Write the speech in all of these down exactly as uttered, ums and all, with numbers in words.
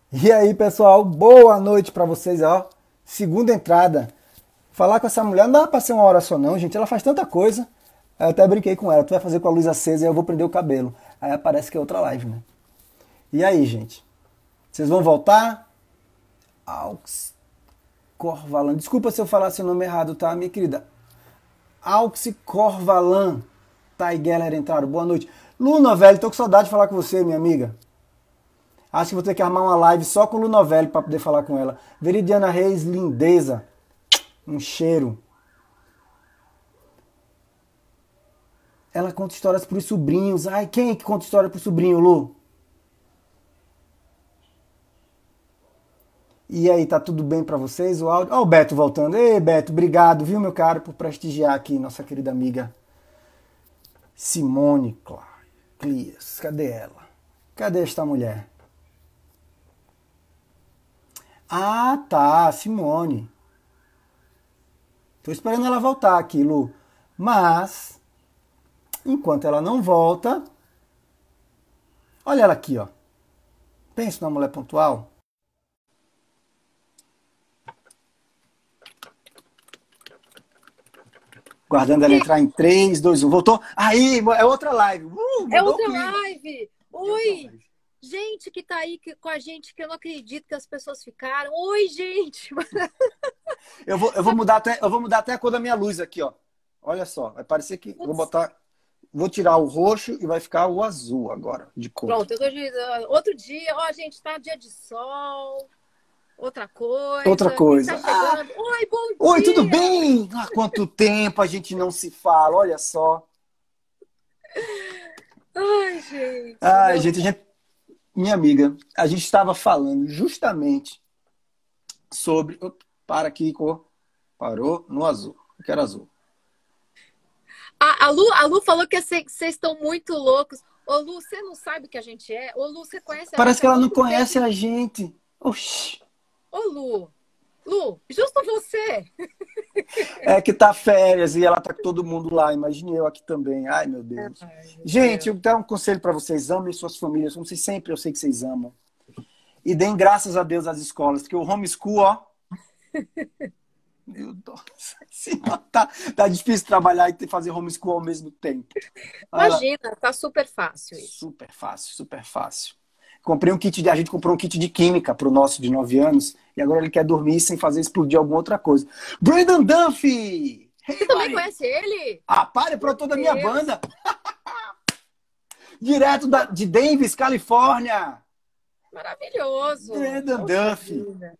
E aí, pessoal, boa noite pra vocês, ó. Segunda entrada. Falar com essa mulher não dá pra ser uma hora só não, gente. Ela faz tanta coisa. Aí eu até brinquei com ela. Tu vai fazer com a luz acesa e eu vou prender o cabelo. Aí aparece que é outra live, né? E aí, gente? Vocês vão voltar? Aux Corvalan. Desculpa se eu falar seu nome errado, tá, minha querida? Aux Corvalan. Tá aí, galera, entraram. Boa noite. Luna, velho, tô com saudade de falar com você, minha amiga. Acho que vou ter que armar uma live só com Lu Novelli para poder falar com ela. Veridiana Reis, lindeza. Um cheiro. Ela conta histórias para os sobrinhos. Ai, quem é que conta história para o sobrinho, Lu? E aí, tá tudo bem para vocês? O áudio. Ó, o Beto voltando. Ei, Beto, obrigado, viu, meu caro, por prestigiar aqui nossa querida amiga Simone Clias. Cadê ela? Cadê esta mulher? Ah, tá, Simone. Tô esperando ela voltar aqui, Lu. Mas, enquanto ela não volta, olha ela aqui, ó. Pensa numa mulher pontual. Guardando ela entrar em três, dois, um. Voltou? Aí, é outra live. Uh, É mudou o outra clima. live. É outra Oi, live. gente que tá aí que- com a gente, que eu não acredito que as pessoas ficaram. Oi, gente. Eu vou, eu vou mudar até, eu vou mudar até a cor da minha luz aqui, ó. Olha só, vai parecer que eu vou Putz, botar, vou tirar o roxo e vai ficar o azul agora de cor. pronto, eu tô de, outro dia, ó, gente, tá dia de sol, outra Outra coisa. Quem tá coisa. Ah, chegando? Oi, bom oi, tudo dia. bem? Há quanto tempo a gente não se fala? Olha só. Ai, gente, Ai, não. gente, a gente- minha amiga, a gente estava falando justamente sobre. Op, para aqui, cor. Parou no azul. Eu quero azul. A, a Lu, a Lu falou que vocês estão muito loucos. Ô, Lu, você não sabe o que a gente é? Ô, Lu, você conhece a Parece gente que há ela não quanto conhece tempo? a gente. Oxi. Ô, Lu, Lu, justo você. É que tá férias e ela tá com todo mundo lá. Imagine eu aqui também. Ai, meu Deus. Ai, meu Gente, Deus. eu dar um conselho para vocês. Amem suas famílias, como vocês sempre, eu sei que vocês amam. E deem graças a Deus às escolas, porque o homeschool, ó. Meu Deus. Senhora, tá, tá difícil trabalhar e fazer homeschool ao mesmo tempo. Olha lá. Imagina, tá super fácil isso. Super fácil, super fácil. Comprei um kit de, a gente comprou um kit de química pro nosso de nove anos e agora ele quer dormir sem fazer explodir alguma outra coisa. Brandon Duffy! Você Hey, também buddy! conhece ele? Ah, pare Meu para toda a minha Deus, banda! Direto da, de Davis, Califórnia! maravilhoso. Brandon Poxa Duffy! vida.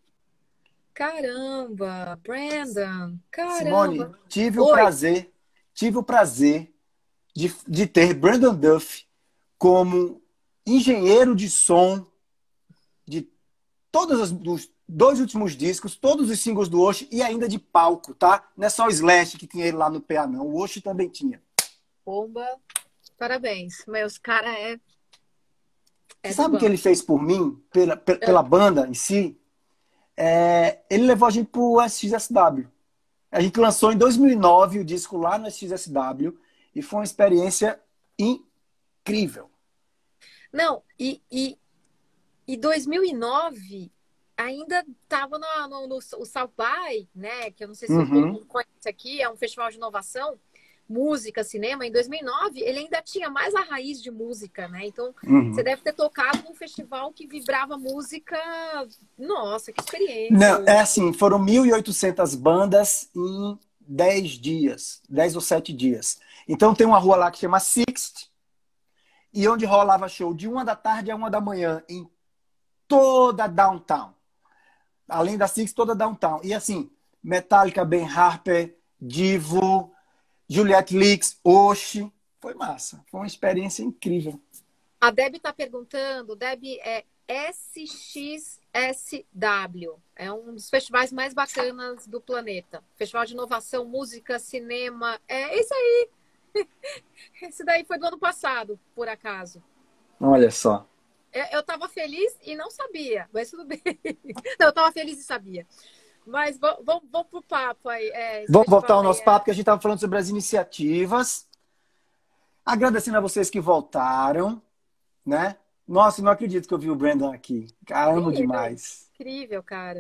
Caramba, Brandon, Simone, caramba. tive o Oi. prazer, tive o prazer de, de ter Brandon Duffy como engenheiro de som de todos os dos dois últimos discos, todos os singles do Osh e ainda de palco, tá? Não é só o Slash que tinha ele lá no P A, não. O Osh também tinha. Bomba, parabéns. Meus cara é, Você é do sabe o que bom. ele fez por mim, pela, pe- pela banda em si? É, ele levou a gente pro S X S W. A gente lançou em dois mil e nove o disco lá no S X S W e foi uma experiência incrível. Não, e, e, e dois mil e nove ainda estava no, no, no o South by, né? Que eu não sei se todo Uhum, mundo conhece aqui, é um festival de inovação, música, cinema. Em dois mil e nove ele ainda tinha mais a raiz de música, né? Então você uhum. deve ter tocado num festival que vibrava música. Nossa, que experiência! Não, é assim, foram mil e oitocentas bandas em dez dias, dez ou sete dias. Então tem uma rua lá que chama Sixth, e onde rolava show de uma da tarde a uma da manhã, em toda downtown. Além da Sixth, toda downtown. E assim, Metallica, Ben Harper, Divo, Juliette Lix, Oshi. Foi massa. Foi uma experiência incrível. A Deb está perguntando, Deb é S X S W, é um dos festivais mais bacanas do planeta. Festival de inovação, música, cinema, é isso aí. Esse daí foi do ano passado, por acaso. Olha só. É, Eu estava feliz e não sabia, mas tudo bem. Não, eu estava feliz e sabia. Mas vamos, vamos, vamos pro papo aí. É, esse Vamos voltar festival ao aí nosso papo, é... que a gente estava falando sobre as iniciativas. Agradecendo a vocês que voltaram, né? Nossa, não acredito que eu vi o Brandon aqui. Caramba, Incrível, demais. incrível, cara.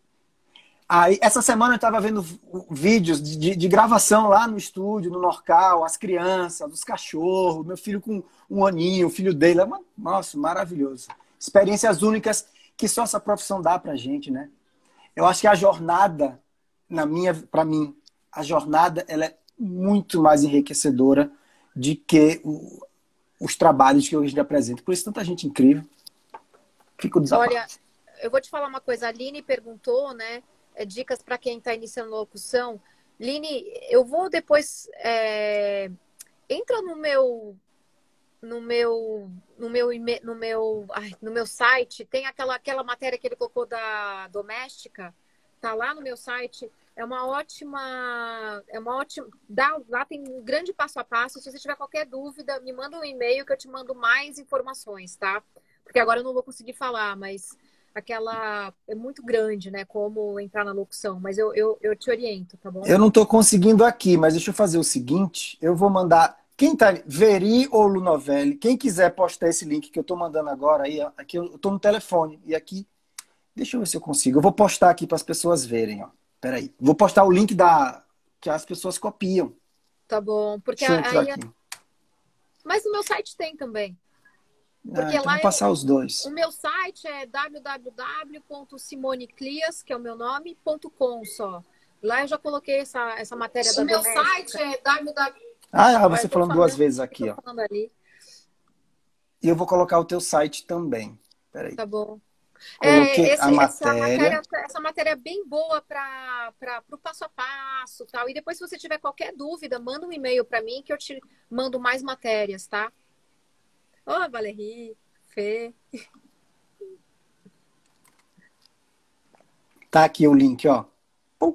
Aí, essa semana eu estava vendo vídeos de, de, de gravação lá no estúdio, no Norcal, as crianças, os cachorros, meu filho com um aninho, o filho dele. É uma- Nossa, maravilhoso. Experiências únicas que só essa profissão dá pra gente, né? Eu acho que a jornada, na minha, para mim, a jornada ela é muito mais enriquecedora de que o- os trabalhos que hoje lhe apresento. Por isso, tanta gente incrível. Fico Olha, desabafo. eu vou te falar uma coisa. A Aline perguntou, né? é, Dicas para quem está iniciando locução. Line, eu vou depois. é, Entra no meu. No meu, no meu, ime- no meu, ai, no meu site, tem aquela, aquela matéria que ele colocou da doméstica, tá lá no meu site. É uma ótima, é uma ótima, dá, lá tem um grande passo a passo. Se você tiver qualquer dúvida, me manda um e-mail que eu te mando mais informações, tá? Porque agora eu não vou conseguir falar, mas aquela é muito grande, né? Como entrar na locução, mas eu, eu, eu te oriento, tá bom? Eu não estou conseguindo aqui, mas deixa eu fazer o seguinte: eu vou mandar. Quem tá. Veri ou Lunovelli, quem quiser postar esse link que eu estou mandando agora aí, ó, aqui eu estou no telefone. E aqui, deixa eu ver se eu consigo. Eu vou postar aqui para as pessoas verem, ó. Peraí. Vou postar o link da que as pessoas copiam. Tá bom, porque Deixa eu entrar aí, aqui. mas no meu site tem também. Ah, Porque então lá vou eu, passar os o dois. meu site é w w w ponto simoneclias, que é o meu nome, ponto com só. Lá eu já coloquei essa, essa matéria da O meu doméstica. site é www. Ah, Olha, você eu tô falando duas falando, vezes eu tô aqui, ó. falando ali, E eu vou colocar o teu site também. Peraí. tá bom. É, Coloquei a esse, essa matéria. matéria, essa matéria é bem boa para o passo a passo, tal. E depois, se você tiver qualquer dúvida, manda um e-mail para mim que eu te mando mais matérias, tá? Ô, Valerie, Fê. Tá aqui o link, ó. Pum.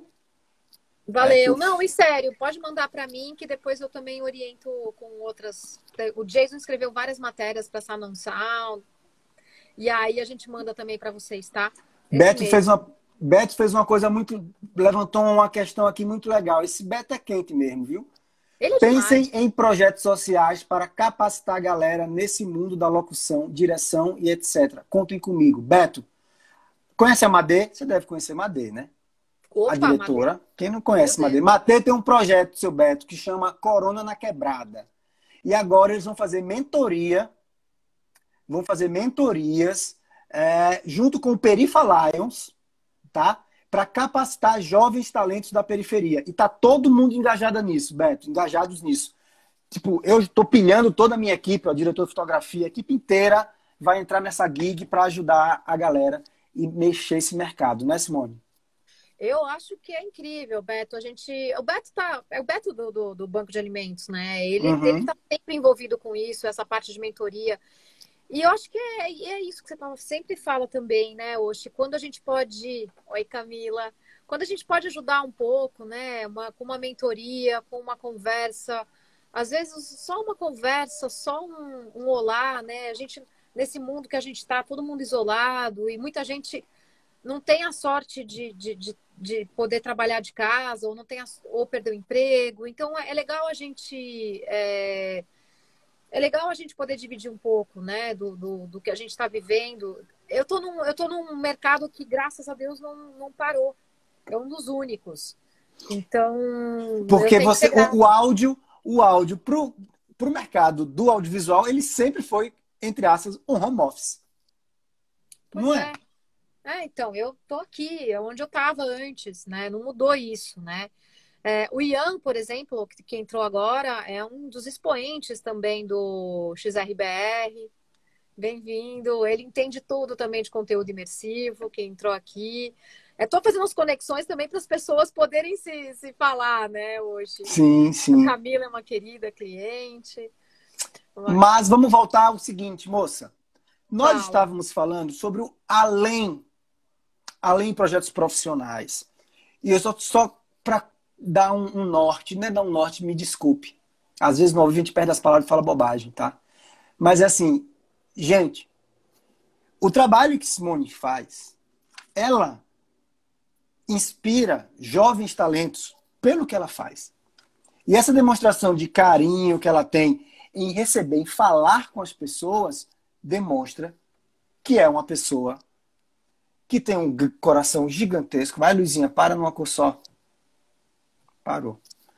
É que Valeu. eu... Não, e sério, pode mandar para mim que depois eu também oriento com outras. O Jason escreveu várias matérias para Sound Sound. E aí a gente manda também para vocês, tá? Esse Beto fez e-mail. uma, Beto fez uma coisa muito. Levantou uma questão aqui muito legal. Esse Beto é quente mesmo, viu? Ele é Pensem demais. em projetos sociais para capacitar a galera nesse mundo da locução, direção e etcétera. Contem comigo. Beto, conhece a Madê? Você deve conhecer a Madê, né? A Opa, Madê. diretora. Quem não Meu conhece Madê? Deus. Madê tem um projeto, seu Beto, que chama Corona na Quebrada. E agora eles vão fazer mentoria, vão fazer mentorias é, junto com o Perifa Lions, tá? Para capacitar jovens talentos da periferia. E tá todo mundo engajado nisso, Beto, engajados nisso. Tipo, eu estou pilhando toda a minha equipe, o diretor de fotografia, a equipe inteira vai entrar nessa gig para ajudar a galera e mexer esse mercado, né, Simone? Eu acho que é incrível, Beto. A gente, o Beto tá, é o Beto do, do, do Banco de Alimentos, né? Ele, ele Uhum. tá sempre envolvido com isso, essa parte de mentoria. E eu acho que é, é isso que você sempre fala também, né, Oxi? Quando a gente pode. Oi, Camila. Quando a gente pode ajudar um pouco, né? Uma, com uma mentoria, com uma conversa. Às vezes, só uma conversa, só um, um olá, né? A gente, nesse mundo que a gente está, todo mundo isolado, e muita gente não tem a sorte de, de, de, de poder trabalhar de casa, ou não tem a, ou perder o emprego. Então, é, é legal a gente. É, é legal a gente poder dividir um pouco, né, do, do, do que a gente está vivendo. Eu tô, num, eu tô num mercado que, graças a Deus, não, não parou. É um dos únicos. Então, eu Porque tenho que ser você, o, o grata. áudio, o áudio pro, pro mercado do audiovisual, ele sempre foi, entre aspas, um home office. Não Pois é? é. É, então, eu tô aqui, é onde eu estava antes, né? Não mudou isso, né? É, o Ian, por exemplo, que, que entrou agora, é um dos expoentes também do X R B R. Bem-vindo. Ele entende tudo também de conteúdo imersivo, que entrou aqui. Estou fazendo as conexões também para as pessoas poderem se, se falar, né, hoje. Sim, A sim. Camila é uma querida cliente. Mas vamos voltar ao seguinte, moça. Nós Fala. estávamos falando sobre o além, além projetos profissionais. E eu só, só para dar um, um norte, não é dar um norte, me desculpe. Às vezes no ouvido a gente perde as palavras e fala bobagem, tá? Mas é assim, gente, o trabalho que Simone faz, ela inspira jovens talentos pelo que ela faz. E essa demonstração de carinho que ela tem em receber, em falar com as pessoas, demonstra que é uma pessoa que tem um coração gigantesco. Vai, Luizinha, para numa cor só. Parou.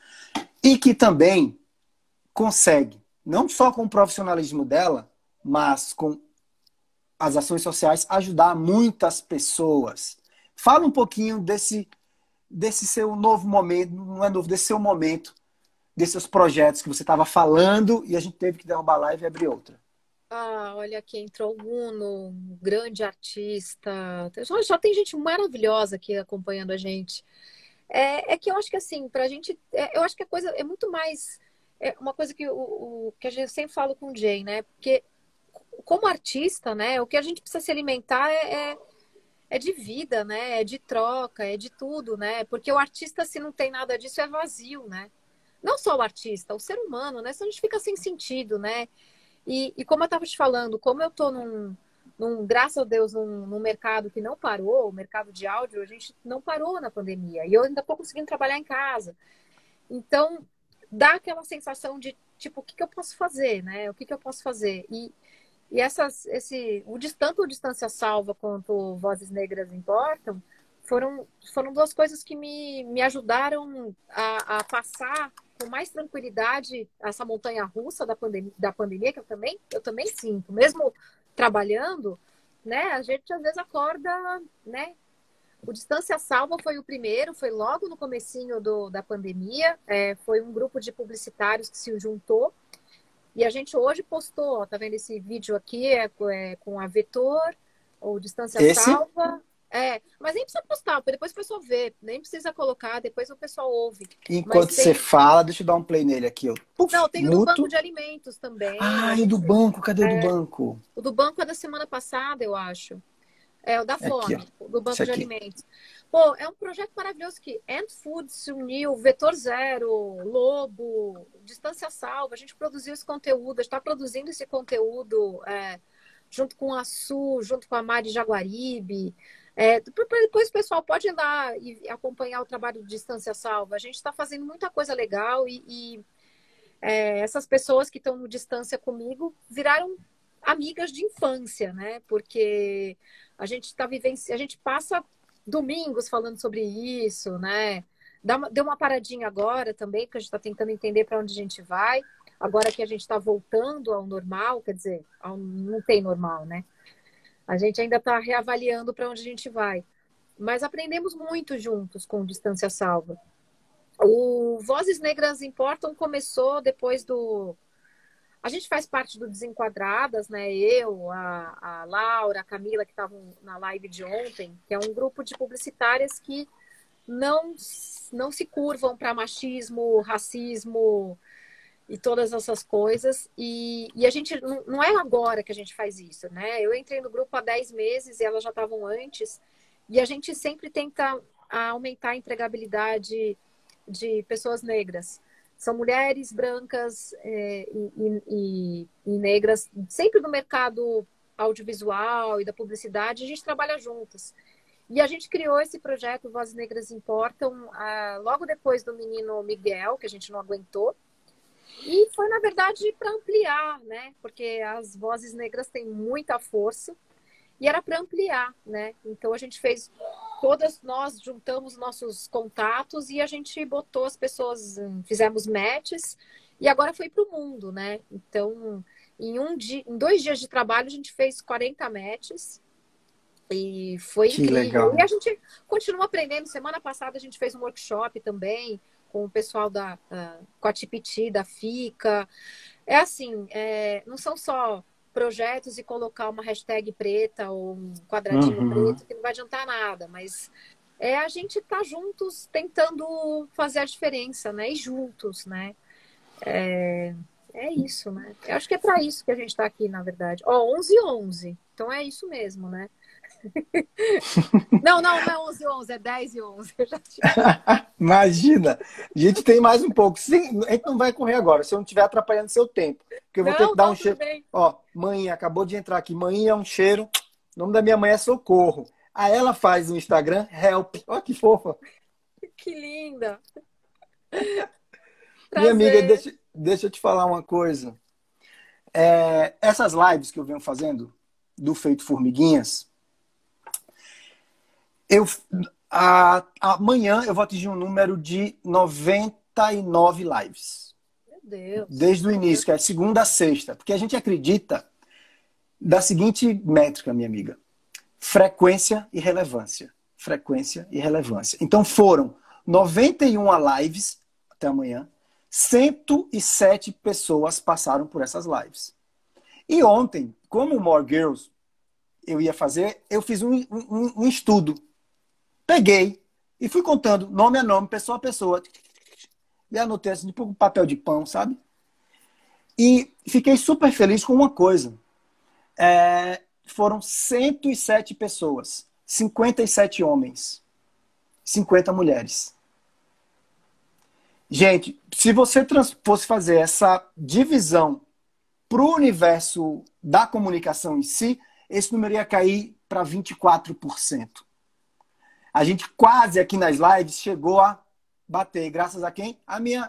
E que também consegue, não só com o profissionalismo dela, mas com as ações sociais, ajudar muitas pessoas. Fala um pouquinho desse, desse seu novo momento, não é novo, desse seu momento, desses seus projetos que você estava falando e a gente teve que derrubar a live e abrir outra. Ah, olha aqui, entrou o Uno, um grande artista. Já, já tem gente maravilhosa aqui acompanhando a gente. É, é que eu acho que assim, pra gente, é, eu acho que a coisa é muito mais, é uma coisa que, o, o, que a gente sempre fala com o Jay, né? Porque como artista, né, o que a gente precisa se alimentar é, é, é de vida, né? É de troca, é de tudo, né? Porque o artista, se não tem nada disso, é vazio, né? Não só o artista, o ser humano, né? Se a gente fica sem sentido, né? E, e como eu estava te falando, como eu estou num, num, graças a Deus, num, num mercado que não parou, o mercado de áudio, a gente não parou na pandemia. E eu ainda estou conseguindo trabalhar em casa. Então, dá aquela sensação de, tipo, o que, que eu posso fazer, né? O que, que eu posso fazer? E, e essas, esse, o, tanto o Distância Salva quanto Vozes Negras Importam foram, foram duas coisas que me, me ajudaram a, a passar com mais tranquilidade essa montanha russa da pandemia, da pandemia que eu também, eu também sinto. Mesmo trabalhando, né, a gente às vezes acorda, né? O Distância Salva foi o primeiro, foi logo no comecinho do, da pandemia, é, foi um grupo de publicitários que se juntou e a gente hoje postou, ó, tá vendo esse vídeo aqui, é, é com a Vetor, ou Distância Esse? Salva. É, mas nem precisa postar, porque depois o pessoal vê, nem precisa colocar, depois o pessoal ouve. Mas Enquanto tem... você fala, deixa eu dar um play nele aqui. Ó. Puf, Não, tem o do banco muto. de alimentos também. A Ah, e do gente... banco? Cadê o do é, banco? o do banco é da semana passada, eu acho. É o da É aqui, ó. fome, o do Esse banco de aqui. alimentos. Pô, é um projeto maravilhoso que Ant Food se uniu, Vetor Zero, Lobo, Distância Salva. A gente produziu esse conteúdo, a gente está produzindo esse conteúdo é, junto com a Su, junto com a Mari Jaguaribe. É, depois o pessoal pode ir lá e acompanhar o trabalho de Distância Salva. A gente está fazendo muita coisa legal e, e é, essas pessoas que estão no Distância comigo viraram amigas de infância, né? Porque a gente está vivendo, a gente passa domingos falando sobre isso, né? Dá uma, deu uma paradinha agora também, porque a gente está tentando entender para onde a gente vai. Agora que a gente está voltando ao normal, quer dizer, ao, não tem normal, né? A gente ainda está reavaliando para onde a gente vai. Mas aprendemos muito juntos com Distância Salva. O Vozes Negras Importam começou depois do... A gente faz parte do Desenquadradas, né? Eu, a, a Laura, a Camila, que estavam na live de ontem, que é um grupo de publicitárias que não, não se curvam para machismo, racismo e todas essas coisas. E, e a gente não, não é agora que a gente faz isso, né? Eu entrei no grupo há dez meses e elas já estavam antes. E a gente sempre tenta aumentar a empregabilidade de pessoas negras. São mulheres brancas é, e, e, e negras, sempre do mercado audiovisual e da publicidade, a gente trabalha juntas. E a gente criou esse projeto Vozes Negras Importam ah, logo depois do menino Miguel, que a gente não aguentou. E foi, na verdade, para ampliar, né? Porque as vozes negras têm muita força. E era para ampliar, né? Então a gente fez, todas nós juntamos nossos contatos e a gente botou as pessoas, fizemos matches e agora foi para o mundo, né? Então, em, um dia, em dois dias de trabalho a gente fez quarenta matches e foi Que incrível. legal. E a gente continua aprendendo. Semana passada a gente fez um workshop também com o pessoal da, uh, com a Tipiti, da FICA. É assim, é, não são só projetos e colocar uma hashtag preta ou um quadradinho Uhum. preto que não vai adiantar nada, mas é a gente estar tá juntos tentando fazer a diferença, né? E juntos, né? É, é isso, né? Eu acho que é para isso que a gente está aqui, na verdade. Ó, onze e onze. Então é isso mesmo, né? Não, não, não é onze e onze, é dez e onze. Eu já tinha... Imagina! A gente tem mais um pouco. Sim, a gente não vai correr agora, se eu não estiver atrapalhando seu tempo. Porque eu vou Não, ter que dar não, um tudo cheiro. bem. Ó, mãe, acabou de entrar aqui. Mãe é um cheiro. O nome da minha mãe é Socorro. Aí ela faz no Instagram Help. Ó, que fofa. Que linda. Minha amiga, Prazer. deixa, deixa eu te falar uma coisa. é, essas lives que eu venho fazendo do Feito Formiguinhas, eu, a, amanhã eu vou atingir um número de noventa e nove lives. Meu Deus. Desde o início, que é segunda a sexta. Porque a gente acredita da seguinte métrica, minha amiga. Frequência e relevância. Frequência e relevância. Então foram noventa e uma lives até amanhã. cento e sete pessoas passaram por essas lives. E ontem, como o More Girls eu ia fazer, eu fiz um, um, um estudo. Peguei e fui contando nome a nome, pessoa a pessoa. E anotei assim, tipo um papel de pão, sabe? E fiquei super feliz com uma coisa. É, foram cento e sete pessoas. cinquenta e sete homens. cinquenta mulheres. Gente, se você fosse fazer essa divisão para o universo da comunicação em si, esse número ia cair para vinte e quatro por cento. A gente quase aqui nas lives chegou a bater, graças a quem? A minha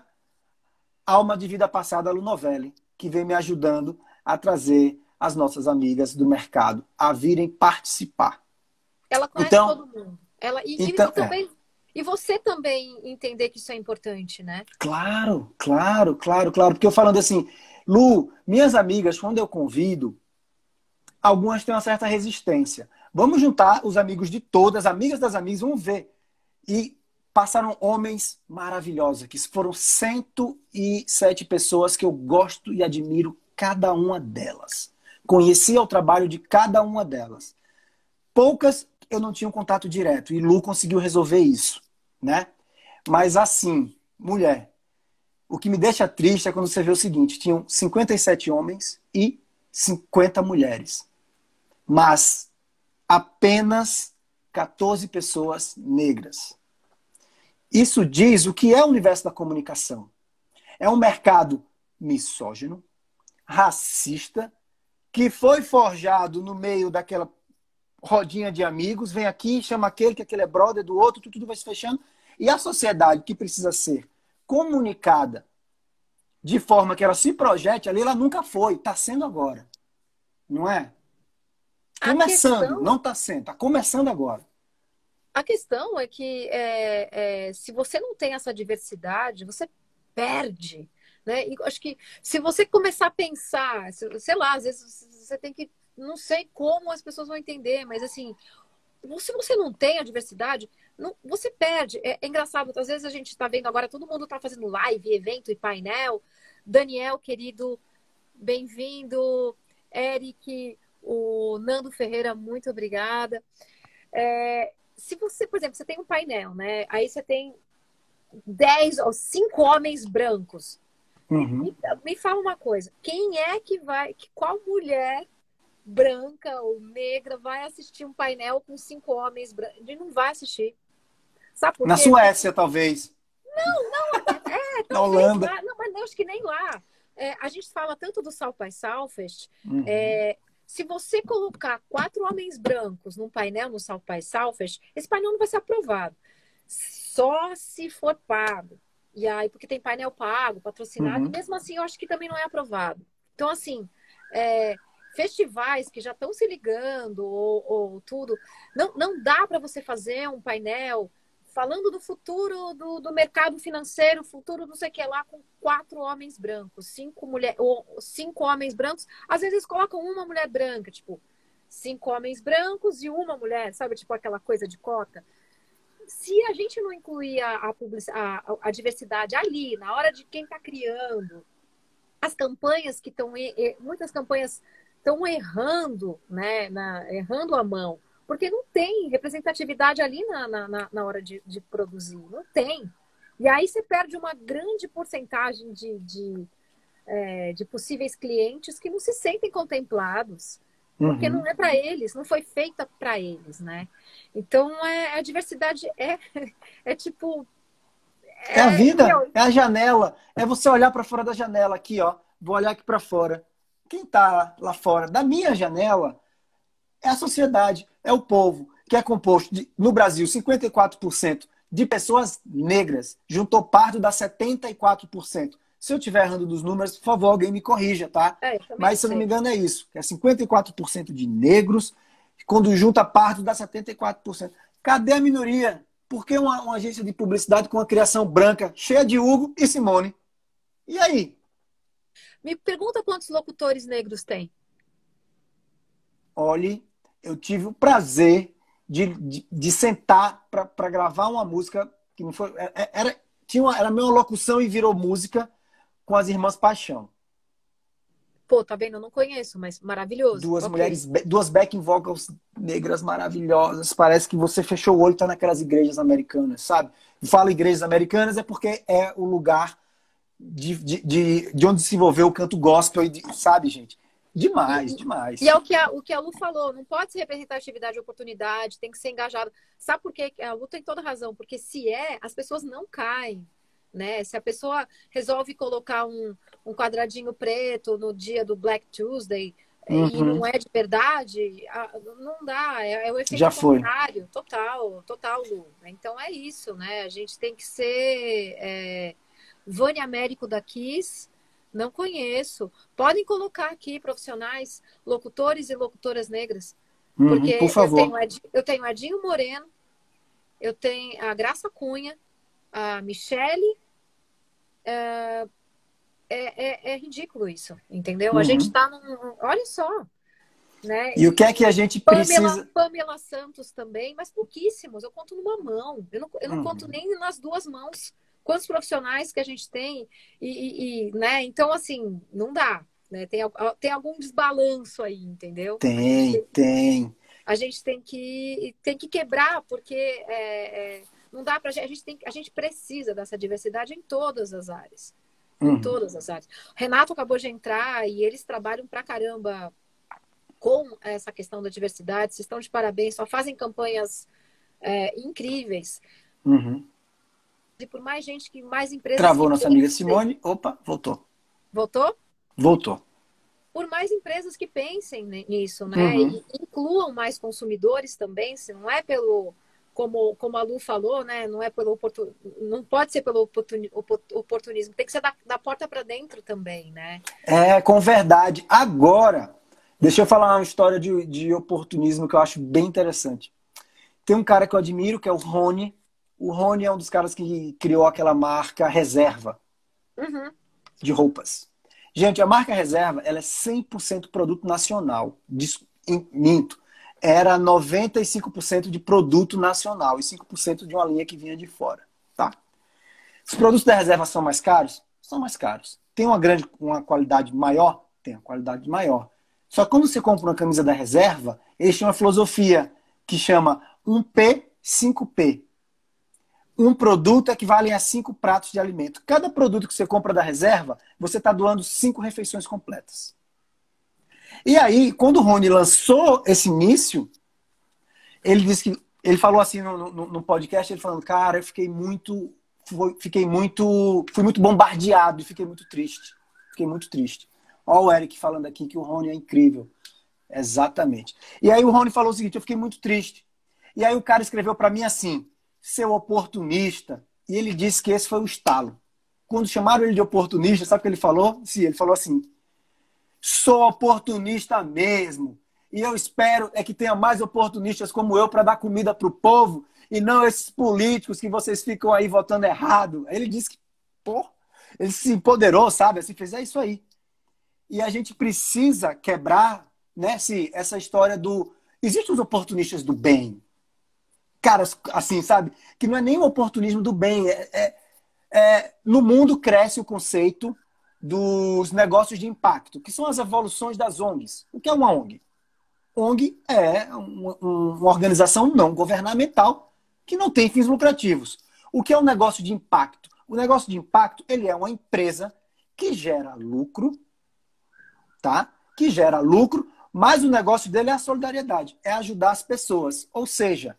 alma de vida passada, a Lu Novelli, que vem me ajudando a trazer as nossas amigas do mercado a virem participar. Ela conhece então, todo mundo. Ela, e, então, e, também, é. e você também entender que isso é importante, né? Claro, claro, claro, claro. Porque eu falando assim, Lu, minhas amigas, quando eu convido, algumas têm uma certa resistência. Vamos juntar os amigos de todas, amigas das amigas, vamos ver. E passaram homens maravilhosos aqui. Foram cento e sete pessoas que eu gosto e admiro cada uma delas. Conhecia o trabalho de cada uma delas. Poucas eu não tinha um contato direto. E Lu conseguiu resolver isso, né? Mas assim, mulher, o que me deixa triste é quando você vê o seguinte. Tinham cinquenta e sete homens e cinquenta mulheres. Mas apenas quatorze pessoas negras. Isso diz o que é o universo da comunicação. É um mercado misógino, racista, que foi forjado no meio daquela rodinha de amigos, vem aqui, chama aquele, que aquele é brother do outro, tudo vai se fechando. E a sociedade que precisa ser comunicada de forma que ela se projete ali, ela nunca foi, está sendo agora. Não é? Começando, questão... não está sendo, está começando agora. A questão é que é, é, se você não tem essa diversidade, você perde. Né? E acho que se você começar a pensar, sei lá, às vezes você tem que, não sei como as pessoas vão entender, mas assim, se você não tem a diversidade, não, você perde. É, é engraçado, às vezes a gente está vendo agora, todo mundo está fazendo live, evento e painel. Daniel, querido, bem-vindo. Eric, o Nando Ferreira, muito obrigada. É, se você, por exemplo, você tem um painel, né? Aí você tem dez ou cinco homens brancos. Uhum. Me, me fala uma coisa, quem é que vai, qual mulher branca ou negra vai assistir um painel com cinco homens brancos? Ele não vai assistir. Sabe por quê? Na Suécia, talvez. Não, não, é, na Holanda. Lá, não, mas não, acho que nem lá. É, a gente fala tanto do South by Southwest. Uhum. É, se você colocar quatro homens brancos num painel no South by Southwest, esse painel não vai ser aprovado. Só se for pago. E aí, porque tem painel pago, patrocinado, uhum. e mesmo assim eu acho que também não é aprovado. Então, assim, é, festivais que já estão se ligando ou, ou tudo, não, não dá para você fazer um painel falando do futuro do, do mercado financeiro, futuro não sei o que lá, com quatro homens brancos, cinco, mulher, ou cinco homens brancos. Às vezes eles colocam uma mulher branca, tipo, cinco homens brancos e uma mulher, sabe? Tipo aquela coisa de cota. Se a gente não incluir a, a, a, a diversidade ali, na hora de quem está criando, as campanhas que estão... Muitas campanhas estão errando, né? Na, errando a mão. Porque não tem representatividade ali na, na, na hora de, de produzir. Não tem. E aí você perde uma grande porcentagem de, de, é, de possíveis clientes que não se sentem contemplados. Porque uhum. não é para eles, não foi feita para eles, né? Então, é, a diversidade é, é tipo... É, é a vida, meu... é a janela. É você olhar para fora da janela aqui, ó. Vou olhar aqui para fora. Quem tá lá fora da minha janela é a sociedade, é o povo, que é composto, de, no Brasil, cinquenta e quatro por cento de pessoas negras. Juntou parte das setenta e quatro por cento Se eu estiver errando dos números, por favor, alguém me corrija, tá? É, eu também Mas, não se eu não me sei. engano, é isso. Que é cinquenta e quatro por cento de negros, quando junta pardo dá setenta e quatro por cento. Cadê a minoria? Por que uma, uma agência de publicidade com uma criação branca, cheia de Hugo e Simone? E aí? Me pergunta quantos locutores negros tem. Olhe, eu tive o prazer de, de, de sentar para gravar uma música que não foi. Era, tinha uma, era meio uma locução e virou música com as Irmãs Paixão. Pô, tá vendo? Eu não conheço, mas maravilhoso. Duas Ok. mulheres, duas backing vocals negras maravilhosas. Parece que você fechou o olho e tá naquelas igrejas americanas, sabe? Fala igrejas americanas é porque é o lugar de, de, de, de onde se desenvolveu o canto gospel, e de, sabe, gente? Demais, E, demais. e é o que, a, o que a Lu falou, não pode ser representatividade de oportunidade, tem que ser engajado. Sabe por quê? A Lu tem toda razão, porque se é, as pessoas não caem. Né? Se a pessoa resolve colocar um, um quadradinho preto no dia do Black Tuesday e Uhum. não é de verdade, não dá, é, é o efeito Já foi. contrário, total, total, Lu. Então é isso, né? A gente tem que ser é, Vânia Américo da Kiss, não conheço. Podem colocar aqui profissionais, locutores e locutoras negras, Uhum, por porque eu favor. tenho, Ed, eu tenho Edinho Moreno, eu tenho a Graça Cunha, a Michele. É, é, é ridículo isso, entendeu? Uhum. A gente tá num. Olha só, né? E, e o que é que a gente Pamela, precisa... Pamela Santos também, mas pouquíssimos. Eu conto numa mão. Eu não, eu não uhum. conto nem nas duas mãos. Quantos profissionais que a gente tem e, e, e né? Então, assim, não dá. Né? Tem, tem algum desbalanço aí, entendeu? Tem, tem, tem. A gente tem que, tem que quebrar, porque é, é, não dá pra gente. A gente, tem, a gente precisa dessa diversidade em todas as áreas. Em Uhum. todas as áreas. O Renato acabou de entrar e eles trabalham pra caramba com essa questão da diversidade. Vocês estão de parabéns, só fazem campanhas é, incríveis. Uhum. E por mais gente que, mais empresas Travou que nossa amiga Simone. Opa, voltou. Voltou? Voltou. Por mais empresas que pensem nisso, né? Uhum. E incluam mais consumidores também, se não é pelo, como, como a Lu falou, né? Não é pelo oportun... não pode ser pelo oportunismo, tem que ser da, da porta para dentro também, né? É, com verdade. Agora, deixa eu falar uma história de, de oportunismo que eu acho bem interessante. Tem um cara que eu admiro, que é o Rony. O Rony é um dos caras que criou aquela marca Reserva Uhum. de roupas. Gente, a marca Reserva, ela é cem por cento produto nacional. Minto. Era noventa e cinco por cento de produto nacional e cinco por cento de uma linha que vinha de fora. Tá? Os produtos da Reserva são mais caros? São mais caros. Tem uma grande, uma qualidade maior? Tem uma qualidade maior. Só que quando você compra uma camisa da Reserva, eles têm uma filosofia que chama um P, cinco P. Um produto equivale a cinco pratos de alimento. Cada produto que você compra da Reserva, você está doando cinco refeições completas. E aí, quando o Rony lançou esse início, ele disse que ele falou assim no, no, no podcast, ele falando, cara, eu fiquei muito, fiquei muito, fui muito bombardeado e fiquei muito triste. Fiquei muito triste. Olha o Eric falando aqui que o Rony é incrível. Exatamente. E aí o Rony falou o seguinte, eu fiquei muito triste. E aí o cara escreveu para mim assim, seu oportunista. E ele disse que esse foi o estalo. Quando chamaram ele de oportunista, sabe o que ele falou? Sim, ele falou assim, sou oportunista mesmo. E eu espero é que tenha mais oportunistas como eu para dar comida para o povo e não esses políticos que vocês ficam aí votando errado. Aí ele disse que, pô, ele se empoderou, sabe? Assim, fez, é isso aí. E a gente precisa quebrar, né, se, essa história do... Existem os oportunistas do bem. Caras, assim, sabe? Que não é nem o oportunismo do bem. É, é, é, no mundo cresce o conceito dos negócios de impacto, que são as evoluções das O N Gs. O que é uma O N G? O N G é uma, uma organização não governamental que não tem fins lucrativos. O que é um negócio de impacto? O negócio de impacto, ele é uma empresa que gera lucro, tá? Que gera lucro, mas o negócio dele é a solidariedade, é ajudar as pessoas. Ou seja,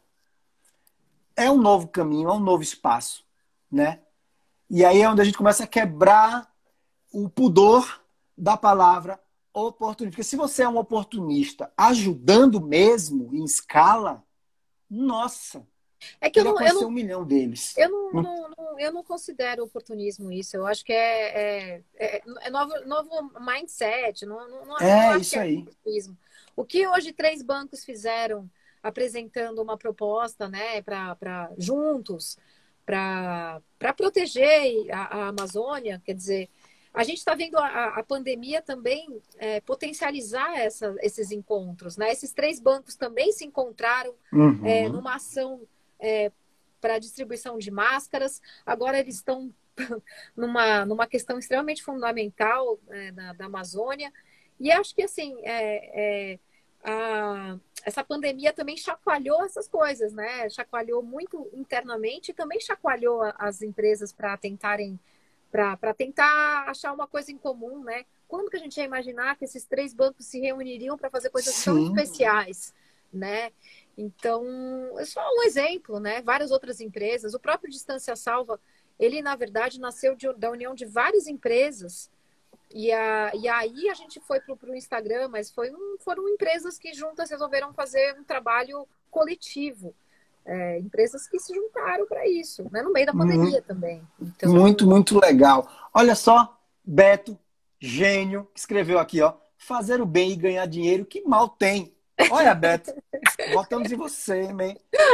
é um novo caminho, é um novo espaço, né? E aí é onde a gente começa a quebrar o pudor da palavra oportunista. Porque se você é um oportunista ajudando mesmo, em escala, nossa, É que eu Queria não, eu conhecer um não, milhão deles. eu não, não- não- eu não considero oportunismo isso. Eu acho que é, é, é, é novo, novo mindset. Não, não, não não É, acho que isso é aí. oportunismo. O que hoje três bancos fizeram apresentando uma proposta, né, para juntos, para para proteger a, a Amazônia, quer dizer, a gente está vendo a, a pandemia também é, potencializar essa, esses encontros, né? Esses três bancos também se encontraram é, Uhum. numa ação é, para distribuição de máscaras. Agora eles estão numa, numa questão extremamente fundamental é, da, da Amazônia. E acho que assim é, é, a, essa pandemia também chacoalhou essas coisas, né? Chacoalhou muito internamente e também chacoalhou as empresas para tentarem para tentar achar uma coisa em comum, né? Quando que a gente ia imaginar que esses três bancos se reuniriam para fazer coisas tão Sim. especiais, né? Então, é só um exemplo, né? Várias outras empresas. O próprio Distância Salva, ele, na verdade, nasceu de, da união de várias empresas. E, a, e aí a gente foi para o Instagram, mas foi um, foram empresas que juntas resolveram fazer um trabalho coletivo. É, empresas que se juntaram para isso, né? No meio da Muito, pandemia também. muito, Então, muito legal. Olha só, Beto, gênio, que escreveu aqui, ó. Fazer o bem e ganhar dinheiro, que mal tem. Olha, Beto, votamos em você, man.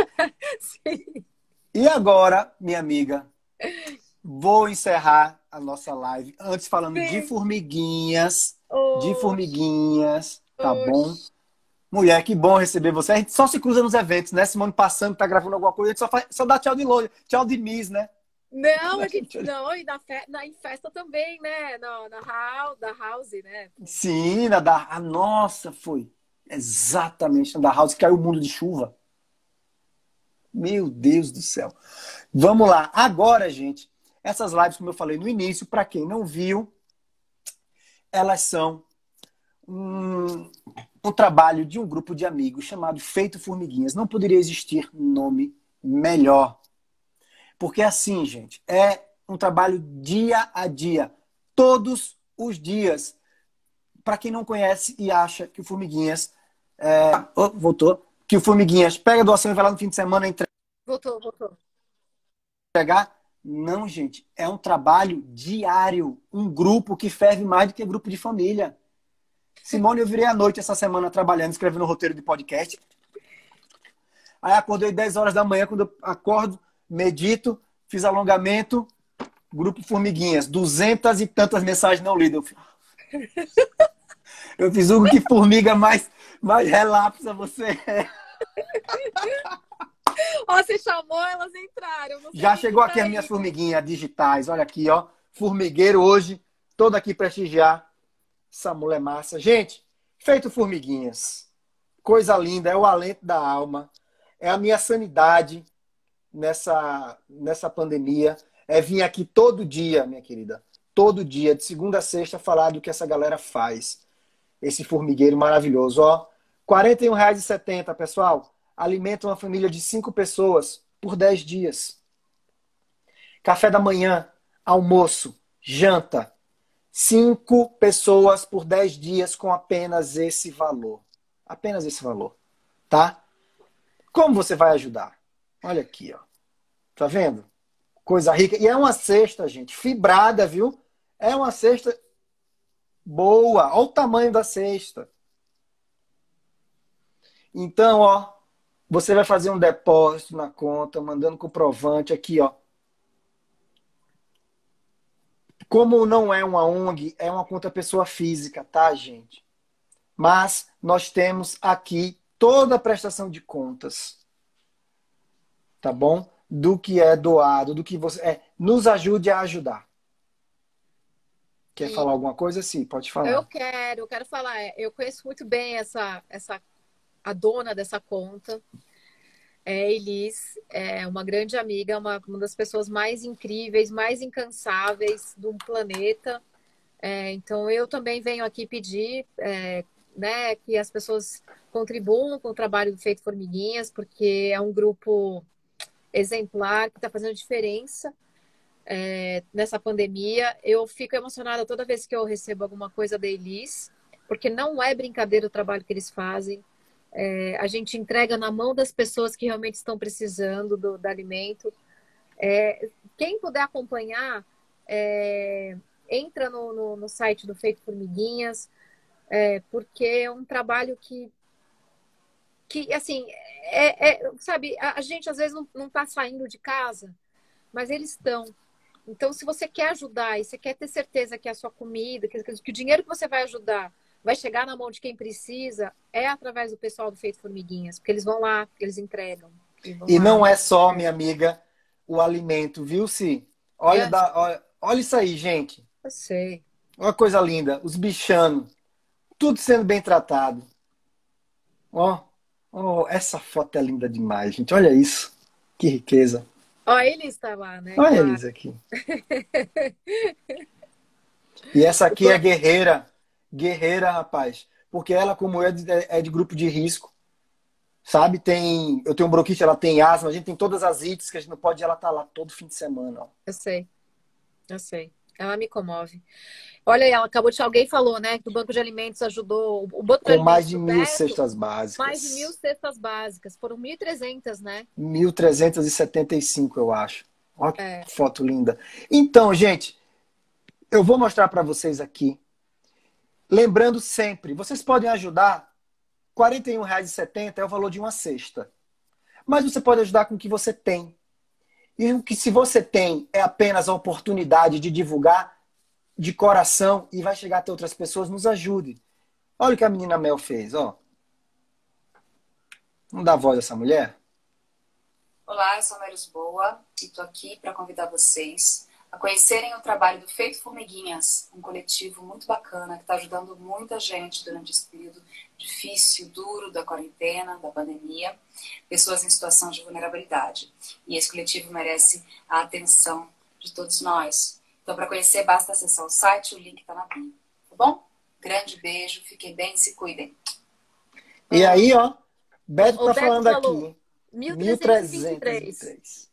sim, E agora, minha amiga, vou encerrar a nossa live antes falando de sim. formiguinhas, de Oxe, formiguinhas, tá bom? oxe. Mulher, que bom receber você. A gente só se cruza nos eventos, né? Simone passando, tá gravando alguma coisa, a gente só, faz, só dá tchau de longe, tchau de Miss, né? Não, a gente não, e na, fe, na em festa também, né? Na, na house, da house, né? Sim, na da. Ah, nossa, foi. Exatamente, na da House, caiu o mundo de chuva. Meu Deus do céu. Vamos lá. Agora, gente, essas lives, como eu falei no início, para quem não viu, elas são um, um trabalho de um grupo de amigos chamado Feito Formiguinhas. Não poderia existir nome melhor. Porque assim, gente, é um trabalho dia a dia, todos os dias. Para quem não conhece e acha que o Formiguinhas é... oh, voltou, que o Formiguinhas pega a doação e vai lá no fim de semana Voltou, voltou. entregar. Não, gente, é um trabalho diário, um grupo que ferve mais do que grupo de família. Simone, eu virei à noite essa semana trabalhando, escrevendo roteiro de podcast. Aí acordei dez horas da manhã, quando eu acordo, medito, fiz alongamento, grupo Formiguinhas, duzentas e tantas mensagens não lidas. Eu, eu fiz Hugo, que formiga mais, mais relapsa você é. Ó, você chamou, elas entraram. Não sei Já quem que chegou tá aqui as minhas aí. formiguinhas digitais. Olha aqui, ó. Formigueiro hoje. Todo aqui prestigiar. Essa mulher massa. Gente, feito formiguinhas. Coisa linda. É o alento da alma. É a minha sanidade nessa, nessa pandemia. É vir aqui todo dia, minha querida. Todo dia, de segunda a sexta, falar do que essa galera faz. Esse formigueiro maravilhoso, ó. quarenta e um reais e setenta centavos, pessoal. Alimenta uma família de cinco pessoas por dez dias. Café da manhã, almoço, janta. Cinco pessoas por dez dias com apenas esse valor. Apenas esse valor, tá? Como você vai ajudar? Olha aqui, ó. Tá vendo? Coisa rica. E é uma cesta, gente, fibrada, viu? É uma cesta boa. Olha o tamanho da cesta. Então, ó, você vai fazer um depósito na conta, mandando comprovante aqui, ó. Como não é uma O N G, é uma conta pessoa física, tá, gente? Mas nós temos aqui toda a prestação de contas, tá bom? Do que é doado, do que você é. Nos ajude a ajudar. Quer E falar alguma coisa? Sim, pode eu falar. quero, eu quero falar. é, Eu conheço muito bem essa, essa a dona dessa conta. É Elis, é uma grande amiga, uma, uma das pessoas mais incríveis, mais incansáveis do planeta. É, então, eu também venho aqui pedir, é, né, que as pessoas contribuam com o trabalho do Feito Formiguinhas, porque é um grupo exemplar que está fazendo diferença é, nessa pandemia. Eu fico emocionada toda vez que eu recebo alguma coisa da Elis, porque não é brincadeira o trabalho que eles fazem. É, a gente entrega na mão das pessoas que realmente estão precisando do, do alimento. É, quem puder acompanhar, é, entra no, no, no site do Feito Formiguinhas, é, porque é um trabalho que, que assim, é, é, sabe, a, a gente às vezes não está saindo de casa, mas eles estão. Então, se você quer ajudar e você quer ter certeza que a sua comida, que, que o dinheiro que você vai ajudar vai chegar na mão de quem precisa, é através do pessoal do Feito Formiguinhas, porque eles vão lá, eles entregam. E, vão E lá. não é só, minha amiga, o alimento, viu, Si? Olha, É, da, olha, olha isso aí, gente. eu sei. Olha que coisa linda. Os bichanos, tudo sendo bem tratado. Ó, ó, essa foto é linda demais, gente. Olha isso. Que riqueza. Ó, ele está lá, né? Olha Claro. eles aqui. E essa aqui é guerreira. Guerreira, rapaz. Porque ela, como é de, é de grupo de risco, sabe? Tem, eu tenho bronquite, ela tem asma, a gente tem todas as ites que a gente não pode, ela tá lá todo fim de semana, ó. Eu sei, eu sei. Ela me comove. Olha, ela acabou de. Alguém falou, né? Que o Banco de Alimentos ajudou. O Banco de Com mais Alimentos de do mil Beto, cestas básicas. mais de mil cestas básicas. Foram mil e trezentas, né? mil trezentos e setenta e cinco, eu acho. Olha que É. foto linda. Então, gente, eu vou mostrar para vocês aqui. Lembrando sempre, vocês podem ajudar. quarenta e um reais e setenta centavos é o valor de uma cesta. Mas você pode ajudar com o que você tem. E o que se você tem é apenas a oportunidade de divulgar de coração e vai chegar até outras pessoas, nos ajude. Olha o que a menina Mel fez, ó. Vamos dar voz a essa mulher? Olá, eu sou a Mel Lisboa e estou aqui para convidar vocês a conhecerem o trabalho do Feito Formiguinhas, um coletivo muito bacana que está ajudando muita gente durante esse período difícil, duro da quarentena, da pandemia, pessoas em situação de vulnerabilidade. E esse coletivo merece a atenção de todos nós. Então, para conhecer, basta acessar o site, o link está na bio. Tá bom? Grande beijo, fiquem bem e se cuidem. E aí, ó, Beto O tá Beto falando falou, aqui. mil trezentos e vinte e três.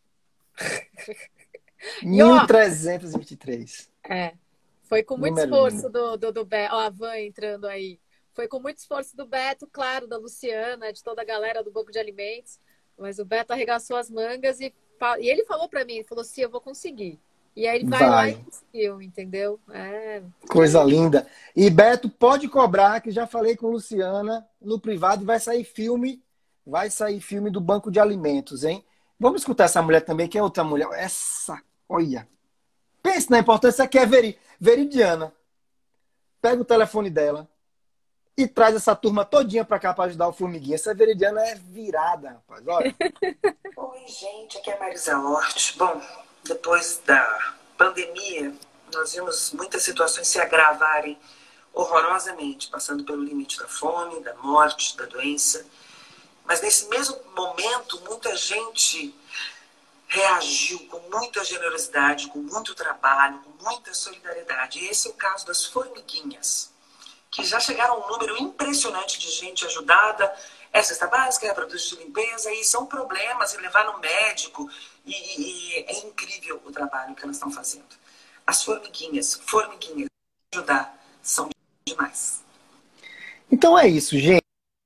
E, ó, mil trezentos e vinte e três. É. Foi com muito Número esforço lindo. do, do, do Beto. Ó, a Van entrando aí. Foi com muito esforço do Beto, claro, da Luciana, de toda a galera do Banco de Alimentos. Mas o Beto arregaçou as mangas e, e ele falou para mim, ele falou assim, eu vou conseguir. E aí ele vai, vai. lá e conseguiu, entendeu? É. Coisa linda. E Beto, pode cobrar, que já falei com Luciana, no privado vai sair filme, vai sair filme do Banco de Alimentos, hein? Vamos escutar essa mulher também, que é outra mulher. Essa, olha. Pense na importância que é veri, veridiana. Pega o telefone dela e traz essa turma todinha pra cá pra ajudar o Formiguinha. Essa veridiana é virada, rapaz. Olha. Oi, gente. Aqui é a Marisa Hort. Bom, depois da pandemia, nós vimos muitas situações se agravarem horrorosamente, passando pelo limite da fome, da morte, da doença. Mas nesse mesmo momento, muita gente reagiu com muita generosidade, com muito trabalho, com muita solidariedade. E esse é o caso das formiguinhas, que já chegaram a um número impressionante de gente ajudada. É cesta básica, é produto de limpeza, e são problemas em levar no médico. E, e, e é incrível o trabalho que elas estão fazendo. As formiguinhas, formiguinhas, ajudar, são demais. Então é isso, gente.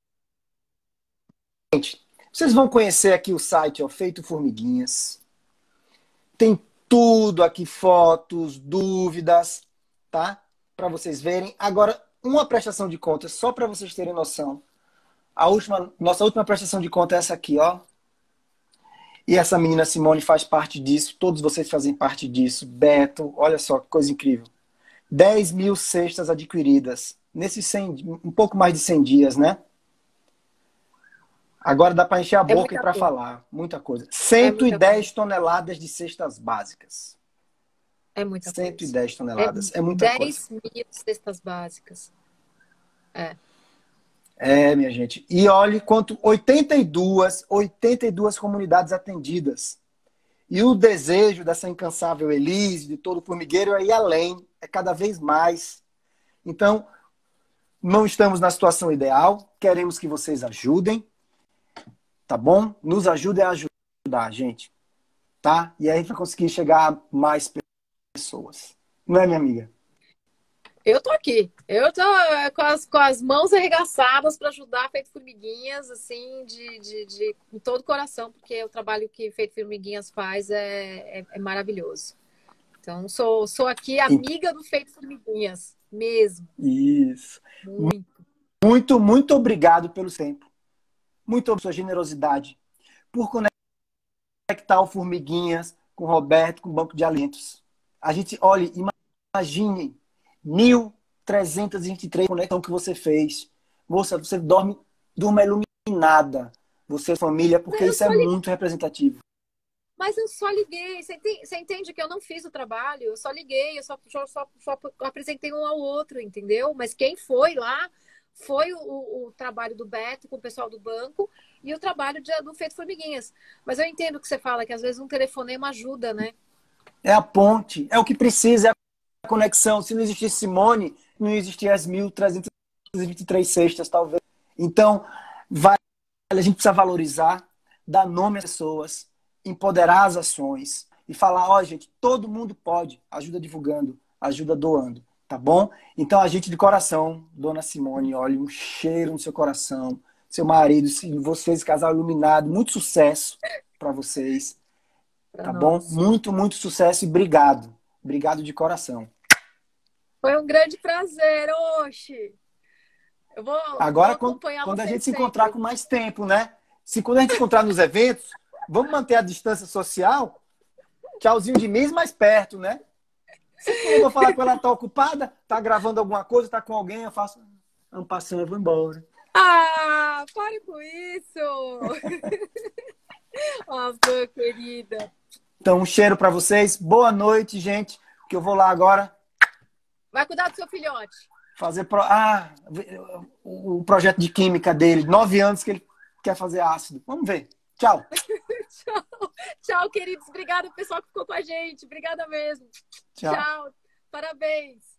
Vocês vão conhecer aqui o site, ó, Feito Formiguinhas. Tem tudo aqui, fotos, dúvidas, tá? Para vocês verem. Agora, uma prestação de contas, só para vocês terem noção. A última, nossa última prestação de conta é essa aqui, ó. E essa menina Simone faz parte disso. Todos vocês fazem parte disso. Beto, olha só que coisa incrível. dez mil cestas adquiridas. Nesses cem, um pouco mais de cem dias, né? Agora dá para encher a É boca e para falar. Muita coisa. cento e dez toneladas de cestas básicas. É muita coisa. cento e dez toneladas. É, é muita coisa. dez mil cestas básicas. É. É, minha gente. E olhe quanto oitenta e duas, oitenta e duas comunidades atendidas. E o desejo dessa incansável Elise, de todo o formigueiro, é ir além. É cada vez mais. Então, não estamos na situação ideal. Queremos que vocês ajudem. Tá bom? Nos ajudem a ajudar, gente. Tá? E aí a gente vai conseguir chegar a mais pessoas. Não é, minha amiga? Eu tô aqui. Eu tô é, com as, com as mãos arregaçadas para ajudar Feito Formiguinhas, assim, de, de, de, com todo o coração, porque o trabalho que Feito Formiguinhas faz é, é, é maravilhoso. Então, sou, sou aqui amiga do Feito Formiguinhas, mesmo. Isso. Muito. Muito, muito obrigado pelo tempo. Muito obrigado pela sua generosidade. Por conectar o Formiguinhas com o Roberto, com o Banco de Alimentos. A gente, olha, imagine mil trezentas e vinte e três conexões que você fez. Moça, você dorme, durma iluminada. Você, família, porque isso é liguei. muito representativo. Mas eu só liguei. Você entende, você entende que eu não fiz o trabalho? Eu só liguei, eu só, só, só, só apresentei um ao outro, entendeu? Mas quem foi lá foi o, o, o trabalho do Beto com o pessoal do banco e o trabalho de, do Feito Formiguinhas. Mas eu entendo o que você fala, que às vezes um telefonema ajuda, né? É a ponte, é o que precisa, é a conexão. Se não existisse Simone, não existia as mil trezentas e vinte e três cestas, talvez. Então, vale, a gente precisa valorizar, dar nome às pessoas, empoderar as ações e falar, ó, oh, gente, todo mundo pode. Ajuda divulgando, ajuda doando, tá bom? Então, a gente de coração, dona Simone, olha, um cheiro no seu coração, seu marido, vocês, casal iluminado, muito sucesso para vocês. Tá bom? Muito, muito sucesso e obrigado. Obrigado de coração. Foi um grande prazer, Oxi. Eu vou, Agora, vou acompanhar quando a gente se sempre. encontrar com mais tempo, né? Se quando a gente se encontrar nos eventos, vamos manter a distância social. Tchauzinho de mês mais perto, né? Se eu vou falar com ela, tá ocupada, tá gravando alguma coisa, tá com alguém, eu faço. Vamos passando, eu vou embora. Ah, pare com isso! Ó, oh, querida. Então, um cheiro para vocês. Boa noite, gente. Que eu vou lá agora. Vai cuidar do seu filhote. Fazer pro... ah, o projeto de química dele. Nove anos que ele quer fazer ácido. Vamos ver. Tchau. Tchau. Tchau, queridos. Obrigada, pessoal que ficou com a gente. Obrigada mesmo. Tchau. Tchau. Parabéns.